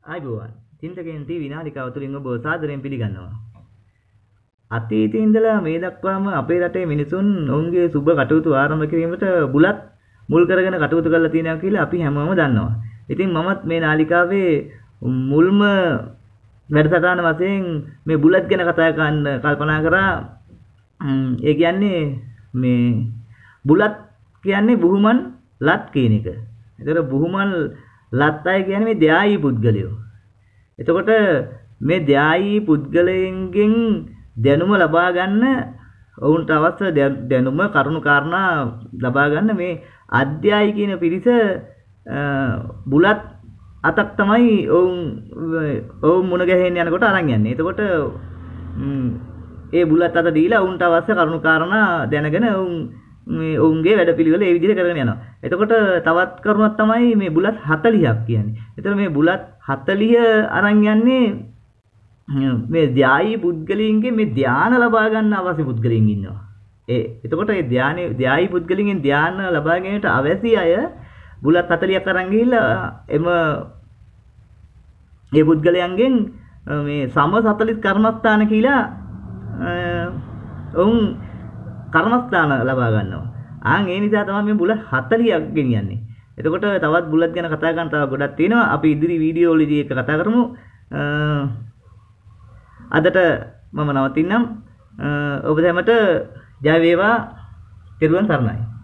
ආයිබෝවන්. චින්තකයන් TV නාලිකාව තුලින් ඔබ සාදරයෙන් පිළිගන්නවා. අතීතයේ ඉඳලා මේ දක්වාම අපේ රටේ මිනිසුන් ඔවුන්ගේ සුබ කටයුතු ආරම්භ කිරීමට බුලත් මුල් කරගෙන කටයුතු කරලා තියෙනවා කියලා අපි හැමෝම දන්නවා. ඉතින් මමත් මේ නාලිකාවේ මුල්ම වැඩසටහන වශයෙන් මේ බුලත් ගැන කතා කරන්න කල්පනා කරා. ඒ කියන්නේ මේ බුලත් කියන්නේ බුහුමන් ලත් කියන එක. ඒතර බුහුමන් ලත් අය කියන්නේ මේ ධායී පුද්ගලයෝ. එතකොට මේ ධායී පුද්ගලයන්ගෙන් දැනුම ලබා ගන්න ඔවුන්ට අවශ්‍ය දැනුම කරුණු කාරණා ලබා ගන්න මේ අධ්‍යයයි කියන පිරිස බුලත් අතක් තමයි ඔවුන් මුණ ගැහෙන්න යනකොට අරන් යන්නේ. එතකොට ඒ බුලත් අත දීලා ඔවුන්ට අවශ්‍ය කරුණු කාරණා දැනගෙන ඔවුන්ගේ වැඩපිළිවෙල ඒ විදිහට කරගෙන යනවා. එතකොට තවත් කරුණක් තමයි මේ බුලත් 40ක් කියන්නේ. එතකොට මේ බුලත් 40 අරන් යන්නේ මේ ධායී පුද්ගලයන්ගේ මේ ධානය ලබා ගන්න අවශ්‍ය පුද්ගලයන් ඉන්නවා. එතකොට මේ ධායී පුද්ගලයන්ගෙන් ධානය ලබා ගැනීමට අවශ්‍ය අය බුලත් 40ක් අරන් ගිහිල්ලා මේ පුද්ගලයන්ගෙන් මේ සම 40 කර්මස්ථාන කියලා ඔවුන් කර්මස්ථාන ලබා ගන්නවා. ඒ නිසා තමයි මේ බුලත් 40ක් ගෙනියන්නේ. එතකොට තවත් බුලත් ගැන කතා කරන්න තව ගොඩක් තියෙනවා. අපි ඉදිරි වීඩියෝ වලදී ඒක කතා කරමු. අදට මම නවතින්නම්. ඔබ හැමට ජය වේවා. ත්වන් සරණයි.